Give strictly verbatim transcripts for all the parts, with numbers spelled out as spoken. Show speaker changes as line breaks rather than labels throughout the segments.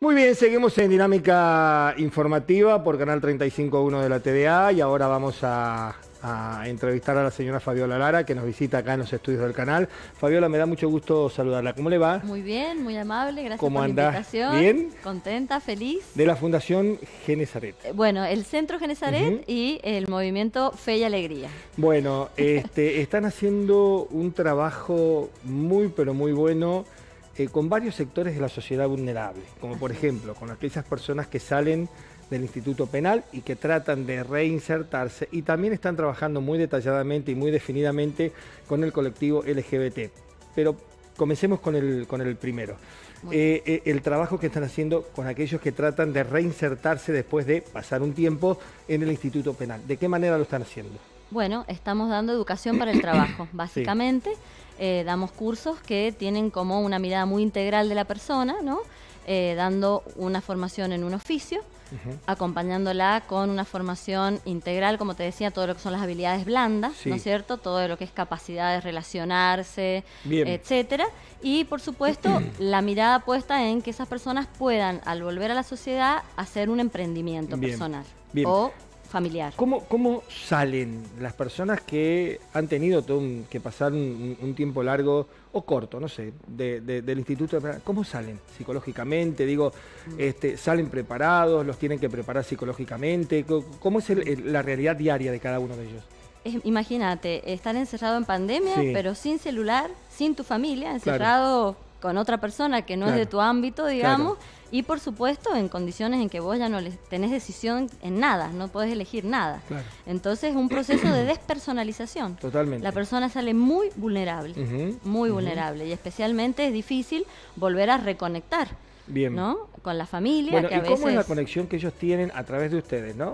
Muy bien, seguimos en Dinámica Informativa por Canal treinta y cinco punto uno de la T V A y ahora vamos a, a entrevistar a la señora Fabiola Lara, que nos visita acá en los estudios del canal. Fabiola, me da mucho gusto saludarla. ¿Cómo le va?
Muy bien, muy amable, gracias
¿Cómo
por
anda?
la invitación.
¿Bien?
Contenta, feliz.
De la Fundación Genesaret.
Eh, Bueno, el Centro Genesaret
Uh-huh.
y el movimiento Fe y Alegría.
Bueno, este, están haciendo un trabajo muy, pero muy bueno eh, con varios sectores de la sociedad vulnerable, como por ejemplo con aquellas personas que salen del Instituto Penal y que tratan de reinsertarse, y también están trabajando muy detalladamente y muy definidamente con el colectivo L G B T. Pero comencemos con el, con el primero. Eh, eh, el trabajo que están haciendo con aquellos que tratan de reinsertarse después de pasar un tiempo en el Instituto Penal. ¿De qué manera lo están haciendo?
Bueno, estamos dando educación para el trabajo, básicamente. Sí. Eh, damos cursos que tienen como una mirada muy integral de la persona, ¿no? Eh, dando una formación en un oficio, uh-huh. acompañándola con una formación integral, como te decía, todo lo que son las habilidades blandas, sí. ¿no es cierto? Todo lo que es capacidad de relacionarse, Bien. etcétera. Y, por supuesto, la mirada puesta en que esas personas puedan, al volver a la sociedad, hacer un emprendimiento Bien. personal Bien. o familiar.
¿Cómo, ¿Cómo salen las personas que han tenido todo un, que pasar un, un tiempo largo o corto, no sé, de, de, del Instituto de Penal? ¿Cómo salen psicológicamente? Digo, este, ¿salen preparados? ¿Los tienen que preparar psicológicamente? ¿Cómo es el, el, la realidad diaria de cada uno de ellos?
Imagínate, estar encerrado en pandemia, sí. pero sin celular, sin tu familia, encerrado claro. con otra persona que no claro. es de tu ámbito, digamos, claro. y por supuesto en condiciones en que vos ya no tenés decisión en nada, no podés elegir nada. Claro. Entonces es un proceso de despersonalización.
Totalmente.
La persona sale muy vulnerable, uh-huh. muy uh-huh. vulnerable, y especialmente es difícil volver a reconectar, Bien. ¿no? Con la familia.
Bueno,
que a
¿y cómo
veces...
es la conexión que ellos tienen a través de ustedes, no?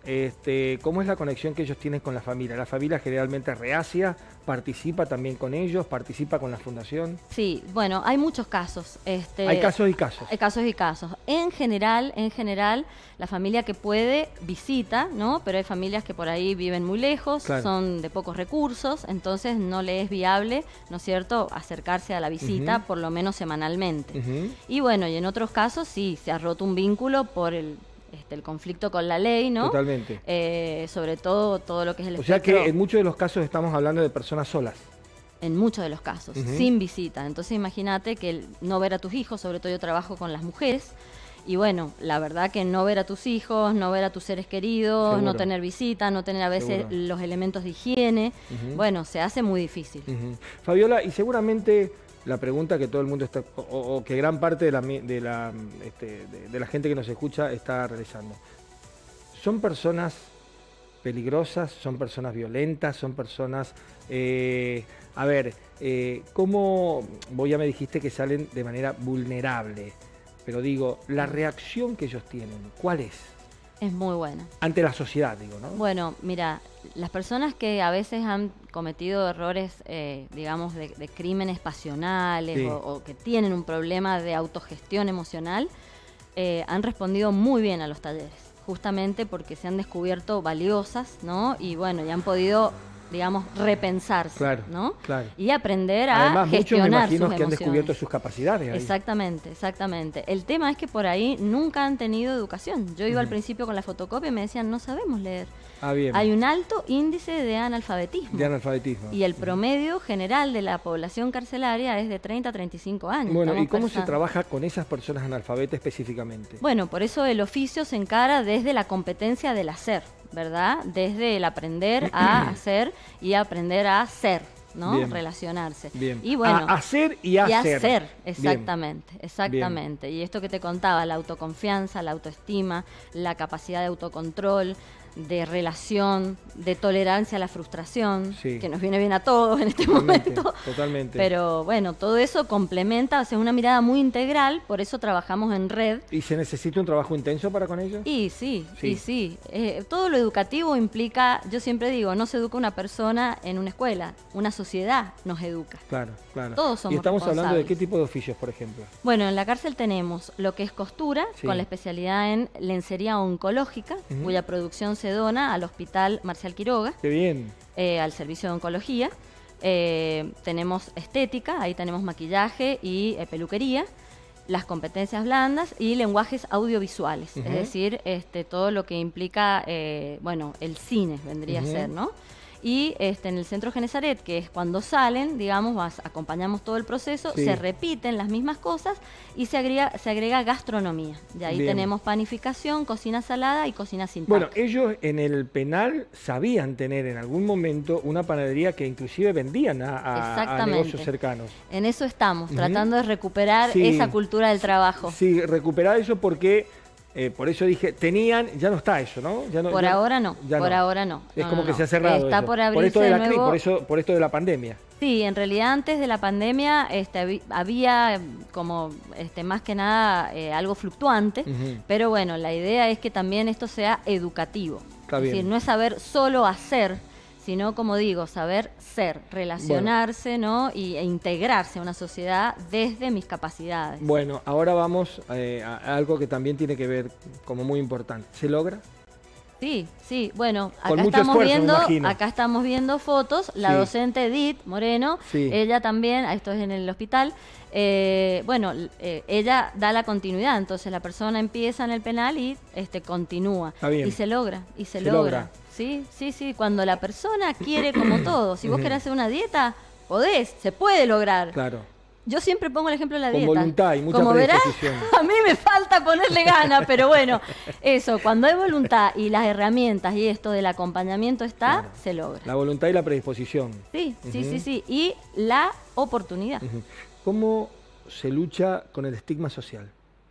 Este, ¿Cómo es la conexión que ellos tienen con la familia? ¿La familia generalmente reacia? ¿Participa también con ellos? ¿Participa con la fundación?
Sí, bueno, hay muchos casos. Este,
hay casos y casos.
Hay casos y casos. En general, en general, la familia que puede visita, ¿no? Pero hay familias que por ahí viven muy lejos, claro. son de pocos recursos, entonces no le es viable, ¿no es cierto?, acercarse a la visita uh-huh. por lo menos semanalmente. Uh-huh. Y bueno, y en otros casos sí, se ha roto un vínculo por el... Este, el conflicto con la ley, ¿no?
Totalmente.
Eh, sobre todo todo lo que es el
O sea
espectro,
que en muchos de los casos estamos hablando de personas solas.
En muchos de los casos, uh-huh. sin visita. Entonces imagínate que el no ver a tus hijos, sobre todo yo trabajo con las mujeres, y bueno, la verdad que no ver a tus hijos, no ver a tus seres queridos, Seguro. no tener visita, no tener a veces Seguro. los elementos de higiene, uh-huh. bueno, se hace muy difícil.
Uh-huh. Fabiola, y seguramente... la pregunta que todo el mundo está, o, o que gran parte de la, de, la, este, de, de la gente que nos escucha está realizando. ¿Son personas peligrosas? ¿Son personas violentas? ¿Son personas...? Eh, a ver, eh, ¿cómo...? Vos ya me dijiste que salen de manera vulnerable, pero digo, la reacción que ellos tienen, ¿cuál es?
Es muy buena.
Ante la sociedad, digo, ¿no?
Bueno, mira, las personas que a veces han cometido errores, eh, digamos, de, de crímenes pasionales sí. o, o que tienen un problema de autogestión emocional, eh, han respondido muy bien a los talleres, justamente porque se han descubierto valiosas, ¿no? Y bueno, ya han podido, digamos, repensarse,
claro,
¿no?
Claro.
Y aprender a
Además,
gestionar
muchos me imagino
sus
que
emociones.
han descubierto sus capacidades. Ahí.
Exactamente, exactamente. El tema es que por ahí nunca han tenido educación. Yo iba uh-huh. al principio con la fotocopia y me decían, no sabemos leer.
Ah, bien.
Hay un alto índice de analfabetismo.
De analfabetismo.
Y el promedio general de la población carcelaria es de treinta a treinta y cinco años.
Bueno,
Estamos
¿y cómo
pensando.
se trabaja con esas personas analfabetas específicamente?
Bueno, por eso el oficio se encara desde la competencia del hacer, ¿verdad? Desde el aprender a hacer y aprender a ser, ¿no? Bien. Relacionarse.
Bien.
Y bueno,
a hacer y a
y
hacer.
hacer, exactamente,
Bien.
exactamente. Bien. Y esto que te contaba, la autoconfianza, la autoestima, la capacidad de autocontrol, de relación, de tolerancia a la frustración, sí. que nos viene bien a todos en este
totalmente,
momento.
Totalmente.
Pero bueno, todo eso complementa, o sea, una mirada muy integral, por eso trabajamos en red.
¿Y se necesita un trabajo intenso para con ellos?
Y sí, sí, y sí. Eh, todo lo educativo implica, yo siempre digo, no se educa una persona en una escuela, una sociedad nos educa.
Claro, claro.
Todos somos
¿Y estamos hablando de qué
responsables.
tipo de oficios, por ejemplo?
Bueno, en la cárcel tenemos lo que es costura, sí. con la especialidad en lencería oncológica, uh-huh. cuya producción se dona al Hospital Marcial Quiroga.
¡Qué bien!
Eh, al servicio de oncología. Eh, tenemos estética, ahí tenemos maquillaje y eh, peluquería. las competencias blandas y lenguajes audiovisuales, uh-huh. es decir, este, todo lo que implica, eh, bueno, el cine vendría uh-huh. a ser, ¿no? Y este, en el Centro Genesaret, que es cuando salen, digamos, vas, acompañamos todo el proceso, sí. se repiten las mismas cosas y se agrega, se agrega gastronomía. De ahí Bien. tenemos panificación, cocina salada y cocina sin
Bueno,
tac.
ellos en el penal sabían tener en algún momento una panadería que inclusive vendían a, a, a negocios cercanos.
En eso estamos, uh-huh. tratando de recuperar sí. esa cultura del trabajo.
Sí, recuperar eso porque... Eh, por eso dije, tenían, ya no está eso, ¿no? Ya no
por
ya,
ahora no,
ya
por
no.
ahora no.
Es
no,
como
no,
que
no.
se ha cerrado
Está
eso.
por abrirse
por esto de la
nuevo...
crisis, por eso, por esto de la pandemia.
Sí, en realidad antes de la pandemia este, había como este, más que nada eh, algo fluctuante, uh-huh. pero bueno, la idea es que también esto sea educativo.
Está
es
bien.
decir, no es saber solo hacer, sino, como digo, saber ser, relacionarse, bueno. ¿no? y, e integrarse a una sociedad desde mis capacidades.
Bueno, ahora vamos eh, a algo que también tiene que ver como muy importante. ¿Se logra?
Sí, sí. Bueno,
Con
acá
mucho
estamos
esfuerzo,
viendo, acá estamos viendo fotos. La
sí.
docente Edith Moreno, sí. ella también, esto es en el hospital. Eh, bueno, eh, ella da la continuidad, entonces la persona empieza en el penal y este continúa y se logra y se, se logra. logra. Sí, sí, sí. Cuando la persona quiere, como todo, si vos querés hacer una dieta, podés, se puede lograr.
Claro.
Yo siempre pongo el ejemplo de la
Con
dieta.
voluntad y mucha
Como verás,
predisposición.
a mí me falta ponerle ganas, pero bueno, eso, cuando hay voluntad y las herramientas y esto del acompañamiento está, claro. se logra.
La voluntad y la predisposición.
Sí, uh-huh. sí, sí, sí. Y la oportunidad.
Uh-huh. ¿Cómo se lucha con el estigma social?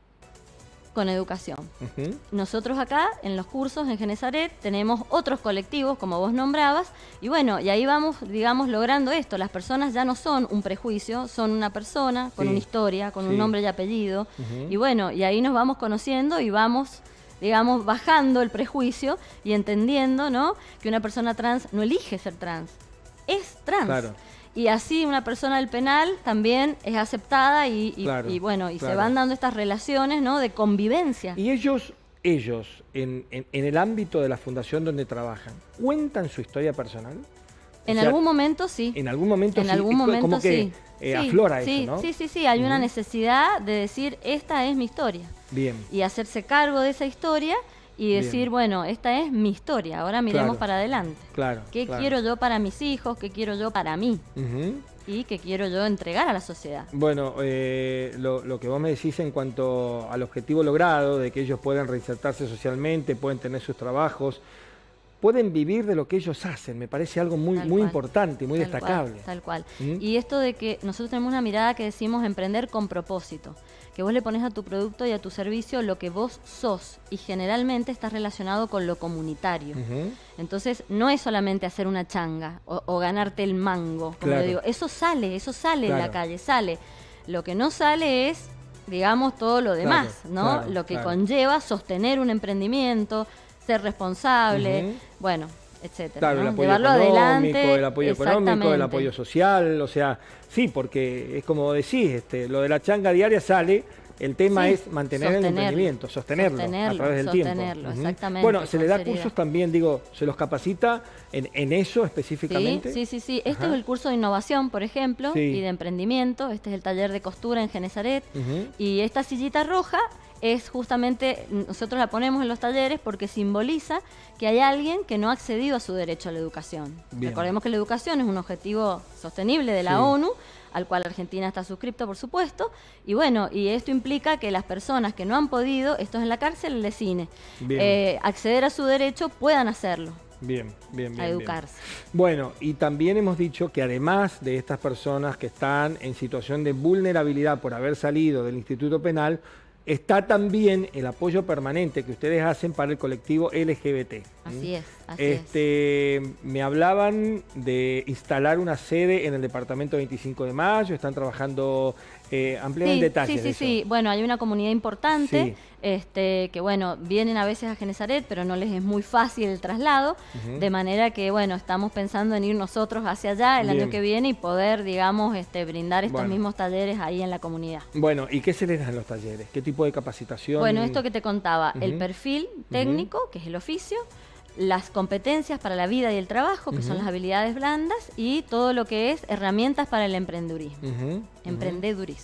Con educación.
Uh-huh.
Nosotros acá, en los cursos en Genesaret, tenemos otros colectivos, como vos nombrabas, y bueno, y ahí vamos, digamos, logrando esto. Las personas ya no son un prejuicio, son una persona con sí. una historia, con sí. un nombre y apellido, uh-huh. y bueno, y ahí nos vamos conociendo y vamos, digamos, bajando el prejuicio y entendiendo, ¿no?, que una persona trans no elige ser trans, es trans.
Claro.
Y así una persona del penal también es aceptada y, y,
claro,
y bueno, y
claro.
se van dando estas relaciones, ¿no?, de convivencia.
Y ellos, ellos en, en, en el ámbito de la fundación donde trabajan, ¿cuentan su historia personal?
En
o sea,
algún momento sí.
En algún momento
en
sí.
algún momento
como que
sí.
eh,
sí,
aflora
sí,
eso, ¿no?
Sí, sí, sí. Hay uh-huh. una necesidad de decir, esta es mi historia.
Bien.
Y hacerse cargo de esa historia y decir, Bien. bueno, esta es mi historia, ahora miremos
claro.
para adelante.
Claro.
¿Qué
claro.
quiero yo para mis hijos? ¿Qué quiero yo para mí?
Uh-huh.
Y qué quiero yo entregar a la sociedad.
Bueno, eh, lo, lo que vos me decís en cuanto al objetivo logrado, de que ellos puedan reinsertarse socialmente, pueden tener sus trabajos, pueden vivir de lo que ellos hacen, me parece algo muy, muy importante y muy
tal
destacable.
Cual, tal cual.
¿Mm?
Y esto de que nosotros tenemos una mirada que decimos emprender con propósito, que vos le pones a tu producto y a tu servicio lo que vos sos, y generalmente estás relacionado con lo comunitario. Uh-huh. Entonces, no es solamente hacer una changa o, o ganarte el mango, como
claro.
yo digo, eso sale, eso sale
claro.
en la calle, sale. Lo que no sale es, digamos, todo lo demás,
claro,
¿no?
Claro,
lo que
claro.
conlleva sostener un emprendimiento, ser responsable, uh-huh. bueno, etcétera.
Claro,
¿no?
el apoyo
Llevarlo
económico,
adelante,
el apoyo económico, el apoyo social, o sea, sí, porque es como decís, este, lo de la changa diaria sale, el tema sí, es mantener el emprendimiento, sostenerlo, sostenerlo a través del
sostenerlo,
tiempo.
Exactamente.
Bueno, se le da
seriedad.
cursos también, digo, se los capacita en, en eso específicamente.
Sí, sí, sí, sí. Este Ajá. es el curso de innovación, por ejemplo,
sí.
y de emprendimiento. Este es el taller de costura en Genesaret. Uh-huh. Y esta sillita roja es justamente, nosotros la ponemos en los talleres porque simboliza que hay alguien que no ha accedido a su derecho a la educación. Bien. Recordemos que la educación es un objetivo sostenible de la sí. ONU, al cual Argentina está suscripto, por supuesto, y bueno, y esto implica que las personas que no han podido, esto es en la cárcel, el de cine, eh, acceder a su derecho, puedan hacerlo.
Bien, bien, bien.
A educarse.
Bien. Bueno, y también hemos dicho que además de estas personas que están en situación de vulnerabilidad por haber salido del Instituto Penal, está también el apoyo permanente que ustedes hacen para el colectivo L G B T.
Así es, así
este,
es.
Me hablaban de instalar una sede en el departamento veinticinco de mayo, están trabajando, eh, amplían
sí,
en detalles.
Sí, sí,
de eso.
sí. Bueno, hay una comunidad importante,
sí.
este, que bueno, vienen a veces a Genesaret, pero no les es muy fácil el traslado, uh-huh. de manera que bueno, estamos pensando en ir nosotros hacia allá el Bien. año que viene y poder, digamos, este, brindar estos bueno. mismos talleres ahí en la comunidad.
Bueno, ¿y qué se les da en los talleres? ¿Qué tipo de capacitación?
Bueno, esto que te contaba, uh-huh. el perfil técnico, uh-huh. que es el oficio, las competencias para la vida y el trabajo, que uh-huh. son las habilidades blandas, y todo lo que es herramientas para el emprendedurismo. Uh-huh. Emprendedurismo.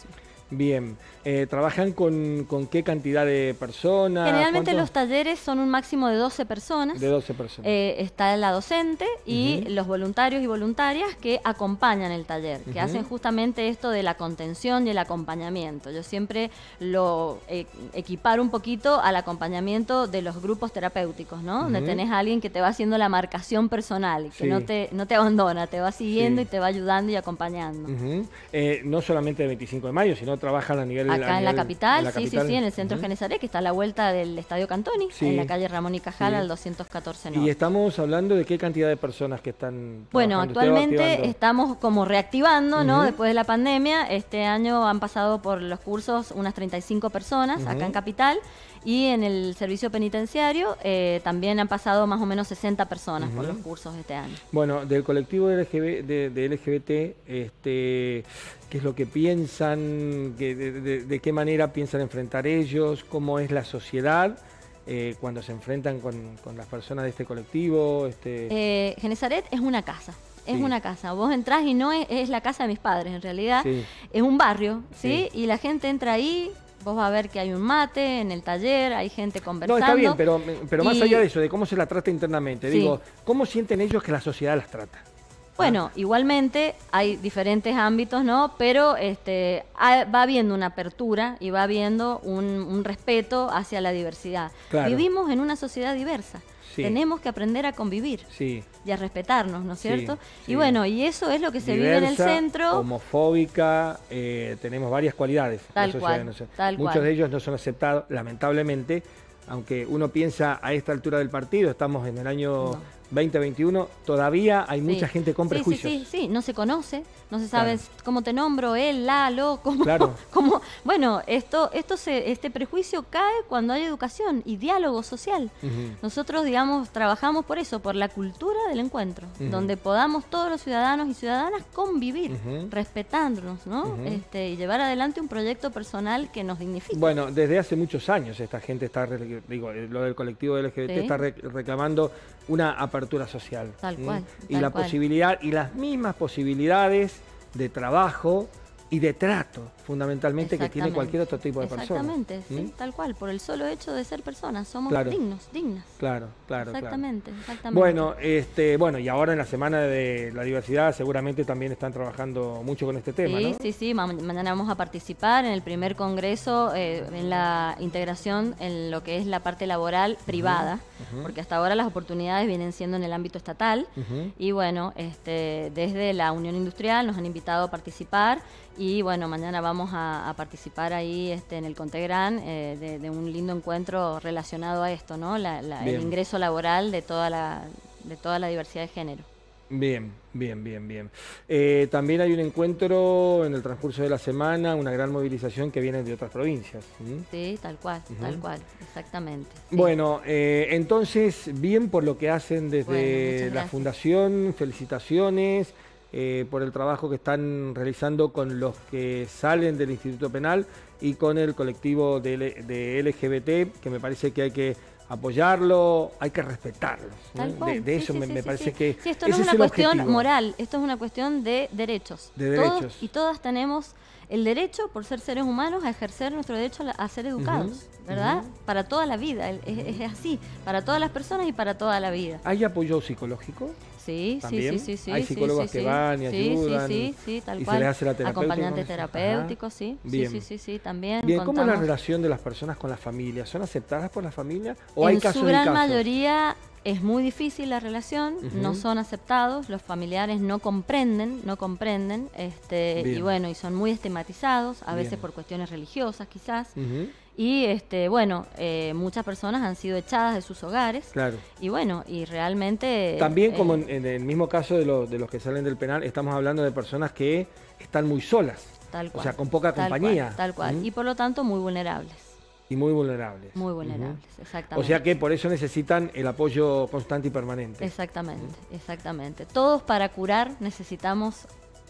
Bien. Eh, ¿Trabajan con, con qué cantidad de personas?
Generalmente
¿Cuánto?
los talleres son un máximo de doce personas.
De doce personas.
Eh, está la docente y
Uh-huh.
los voluntarios y voluntarias que acompañan el taller, que
Uh-huh.
hacen justamente esto de la contención y el acompañamiento. Yo siempre lo eh, equiparo un poquito al acompañamiento de los grupos terapéuticos, ¿no? Uh-huh. Donde tenés a alguien que te va haciendo la marcación personal, que
sí.
no te, no te abandona, te va siguiendo
sí.
y te va ayudando y acompañando.
Uh-huh. eh, no solamente el veinticinco de mayo, sino trabajan a nivel...
Acá
a
en la
nivel,
capital,
en la
sí,
capital.
sí, sí, en el centro
Uh-huh.
Genesaret, que está a la vuelta del Estadio Cantoni,
sí.
en la calle Ramón y Cajal,
sí.
al doscientos catorce Norte.
Y estamos hablando de qué cantidad de personas que están
Bueno, actualmente estamos como reactivando, ¿no?
Uh-huh.
Después de la pandemia, este año han pasado por los cursos unas treinta y cinco personas uh-huh. acá en Capital, y en el servicio penitenciario eh, también han pasado más o menos sesenta personas uh-huh. por los cursos este año.
Bueno, del colectivo de, L G B, de, de L G B T, este, ¿qué es lo que piensan? ¿De, de, de qué manera piensan enfrentar ellos? ¿Cómo es la sociedad eh, cuando se enfrentan con, con las personas de este colectivo? Este...
Eh, Genesaret es una casa. Es
sí.
una casa. Vos entrás y no es, es la casa de mis padres, en realidad.
Sí.
Es un barrio, ¿sí?
sí.
Y la gente entra ahí, vos vas a ver que hay un mate en el taller, hay gente conversando.
No, está bien, pero, pero más
y...
allá de eso, de cómo se la trata internamente, sí. digo, ¿cómo sienten ellos que la sociedad las trata?
Bueno, igualmente hay diferentes ámbitos, ¿no? Pero este, va habiendo una apertura y va habiendo un, un respeto hacia la diversidad.
Claro.
Vivimos en una sociedad diversa. Sí. Tenemos que aprender a convivir
sí.
y a respetarnos, ¿no es cierto?
Sí, sí.
Y bueno, y eso es lo que se
Diversa,
vive en el centro.
Homofóbica, eh, tenemos varias cualidades.
Tal cual, no sé. tal
Muchos
cual.
de ellos no son aceptados, lamentablemente, aunque uno piensa a esta altura del partido, estamos en el año no. veinte veintiuno, todavía hay sí. mucha gente con
sí,
prejuicios.
Sí, sí, sí, no se conoce, no se sabe claro. cómo te nombro, él, la, lo, cómo,
claro.
cómo. Bueno, esto, esto se, este prejuicio cae cuando hay educación y diálogo social. Uh-huh. Nosotros, digamos, trabajamos por eso, por la cultura del encuentro, uh-huh. donde podamos todos los ciudadanos y ciudadanas convivir, uh-huh. respetándonos, ¿no? Uh-huh. Este, y llevar adelante un proyecto personal que nos dignifique.
Bueno, desde hace muchos años esta gente está, digo, lo del colectivo L G B T ¿sí? está re- reclamando una apertura social.
Tal cual.
Y
tal
la
cual.
posibilidad, y las mismas posibilidades de trabajo y de trato, fundamentalmente, que tiene cualquier otro tipo de persona.
Exactamente, sí, ¿Mm? tal cual. Por el solo hecho de ser personas, somos
claro.
dignos, dignas.
Claro, claro.
Exactamente,
claro.
exactamente.
Bueno, este, bueno, y ahora en la Semana de la Diversidad seguramente también están trabajando mucho con este tema,
sí,
¿no?
Sí, sí, Ma- mañana vamos a participar en el primer congreso eh, en la integración en lo que es la parte laboral privada, uh-huh. porque hasta ahora las oportunidades vienen siendo en el ámbito estatal, uh-huh. y bueno, este, desde la Unión Industrial nos han invitado a participar. Y bueno, mañana vamos a, a participar ahí este, en el Contegran eh, de, de un lindo encuentro relacionado a esto, ¿no? La, la, el ingreso laboral de toda la, de toda la diversidad de género.
Bien, bien, bien, bien. Eh, también hay un encuentro en el transcurso de la semana, una gran movilización que viene de otras provincias. ¿Mm?
Sí, tal cual, uh-huh. tal cual, exactamente. Sí.
Bueno, eh, entonces, bien por lo que hacen desde
bueno,
la Fundación, felicitaciones. Eh, por el trabajo que están realizando con los que salen del Instituto Penal y con el colectivo de, L- de L G B T, que me parece que hay que apoyarlo, hay que respetarlos.
Tal
¿no?
cual.
De, de
sí,
eso
sí,
me,
sí,
me
sí,
parece
sí.
que
sí, esto
ese
no es una
el
cuestión
objetivo.
moral, esto es una cuestión de derechos.
De derechos.
Todos y todas tenemos el derecho, por ser seres humanos, a ejercer nuestro derecho a, a ser educados, uh-huh. ¿verdad? Uh-huh. Para toda la vida, es, es así, para todas las personas y para toda la vida.
¿Hay apoyo psicológico?
Sí,
¿También?
sí, sí, sí.
Hay psicólogos
sí, sí,
que
sí.
van y
sí,
ayudan.
Sí, sí, sí, tal
y
cual.
se les hace la terapéutica.
Acompañantes terapéuticos, sí.
Bien.
Sí, sí, sí, sí, también.
Bien,
contamos.
¿cómo es la relación de las personas con la familia? ¿Son aceptadas por la familia o
en
hay casos
su gran
y casos?
mayoría es muy difícil la relación, uh-huh. no son aceptados, los familiares no comprenden, no comprenden, este, y bueno, y son muy estigmatizados, a Bien. veces por cuestiones religiosas quizás. Uh-huh. Y este, bueno, eh, muchas personas han sido echadas de sus hogares.
Claro.
Y bueno, y realmente...
También,
eh,
como en, en el mismo caso de, lo, de los que salen del penal, estamos hablando de personas que están muy solas.
Tal cual.
O sea, con poca
tal
compañía.
Cual, tal cual.
¿Mm?
Y por lo tanto, muy vulnerables.
Y muy vulnerables.
Muy vulnerables, uh-huh. exactamente.
O sea que por eso necesitan el apoyo constante y permanente.
Exactamente, uh-huh. exactamente. Todos para curar necesitamos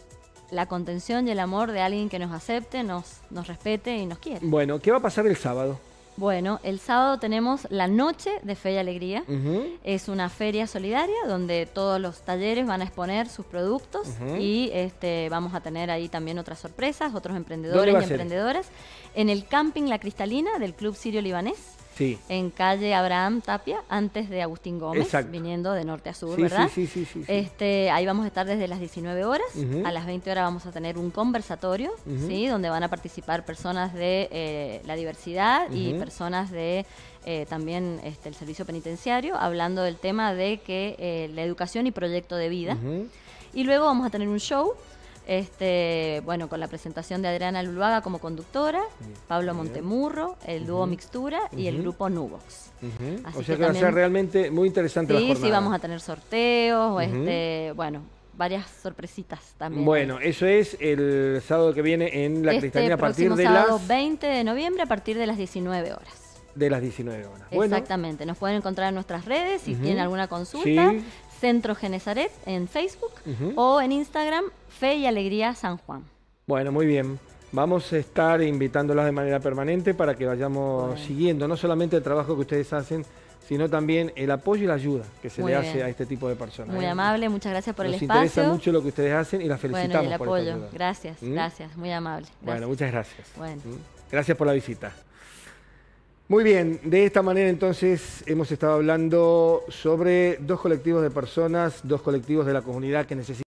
la contención y el amor de alguien que nos acepte, nos, nos respete y nos quiere.
Bueno, ¿qué va a pasar el sábado?
Bueno, el sábado tenemos la Noche de Fe y Alegría.
Uh-huh.
Es una feria solidaria donde todos los talleres van a exponer sus productos
uh-huh.
y este, vamos a tener ahí también otras sorpresas, otros emprendedores y emprendedoras. En el Camping La Cristalina del Club Sirio Libanés.
Sí.
En calle Abraham Tapia, antes de Agustín Gómez,
Exacto.
Viniendo de norte a sur,
sí,
¿verdad?
Sí, sí, sí, sí, sí.
Este, ahí vamos a estar desde las diecinueve horas.
Uh-huh.
A las veinte horas vamos a tener un conversatorio, uh-huh. ¿sí? Donde van a participar personas de eh, la diversidad uh-huh. y personas de eh, también este, el servicio penitenciario, hablando del tema de que eh, la educación y proyecto de vida. Uh-huh. Y luego vamos a tener un show. Este, bueno, con la presentación de Adriana Luluaga como conductora, bien, Pablo bien. Montemurro, el dúo uh-huh. Mixtura y uh-huh. el grupo Nubox.
Uh-huh. O sea que, que va a ser realmente muy interesante
sí,
la jornada.
Sí, vamos a tener sorteos, uh-huh. este, bueno, varias sorpresitas también.
Bueno, eso es el sábado que viene en La
este
Cristalina a partir de
sábado
las...
veinte de noviembre a partir de las diecinueve horas.
De las diecinueve horas.
Exactamente, bueno. Nos pueden encontrar en nuestras redes si uh-huh. tienen alguna consulta. Sí. Centro Genesaret en Facebook uh-huh. o en Instagram Fe y Alegría San Juan.
Bueno, muy bien. Vamos a estar invitándolas de manera permanente para que vayamos bueno. siguiendo no solamente el trabajo que ustedes hacen, sino también el apoyo y la ayuda que se muy le bien. hace a este tipo de personas.
Muy ¿eh? amable, muchas gracias por
Nos
el espacio.
Nos interesa mucho lo que ustedes hacen y las felicitamos
bueno, y el
por
apoyo.
esta ayuda.
Gracias, ¿Mm? gracias, muy amable. Gracias.
Bueno, muchas gracias.
Bueno.
¿Mm? Gracias por la visita. Muy bien, de esta manera entonces hemos estado hablando sobre dos colectivos de personas, dos colectivos de la comunidad que necesitan